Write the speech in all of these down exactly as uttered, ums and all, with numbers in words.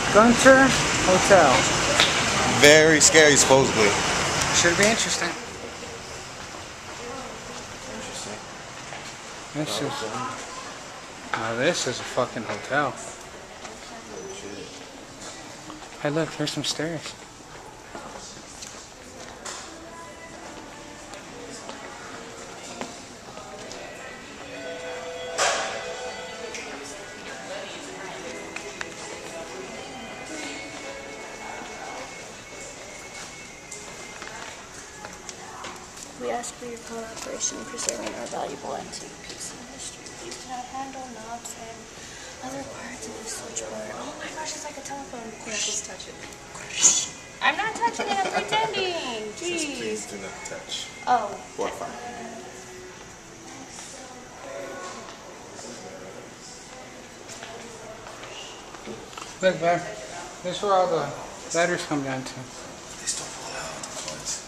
Gunter Hotel. Very scary, supposedly. Should be interesting. Interesting. This is. Now this is a fucking hotel. Hey, look, here's some stairs. We ask for your cooperation in preserving our valuable antique piece of history. You can handle knobs and other parts of the switchboard. Oh my gosh, it's like a telephone. Yeah, just touch it. I'm not touching it, I'm pretending. Just Jeez. please do not touch. Oh. Wi-Fi. Look, babe. This is where all the ladders come down to. They still pull out the ones.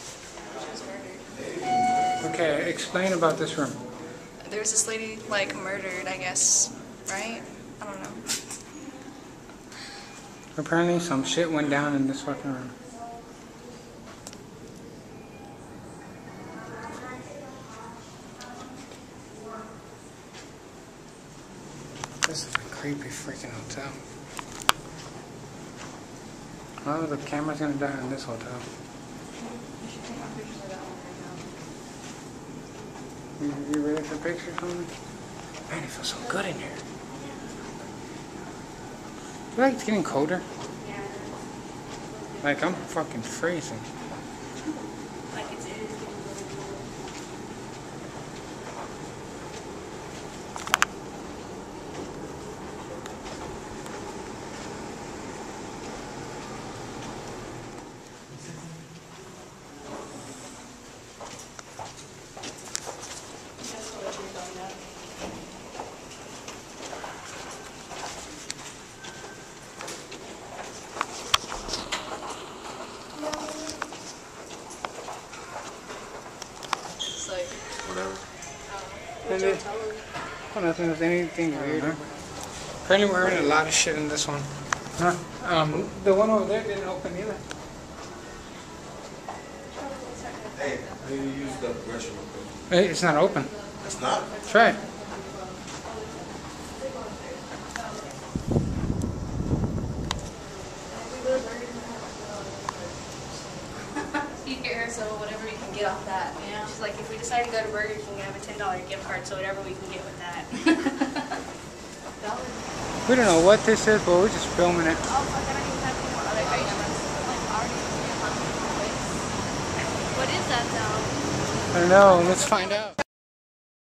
Okay, explain about this room. There was this lady, like, murdered, I guess, right? I don't know. Apparently some shit went down in this fucking room. This is a creepy freaking hotel. Oh, the camera's gonna die in this hotel. You, you ready for pictures of me? Man, it feels so good in here. I feel like it's getting colder. Like, I'm fucking freezing. Whatever. And it, oh, nothing was anything weird. Apparently we're in a lot of shit in this one. Huh? Um, the one over there didn't open either. Hey, how do you use the restroom? Hey, it's not open. It's not? Try it. Here, so whatever we can get off that. Yeah. She's like, if we decide to go to Burger King, we have a ten dollar gift card, so whatever we can get with that. We don't know what this is, but we're just filming it. Oh, fuck, I don't even have any more other items. Like, already what is that, though? I don't know. Let's find out.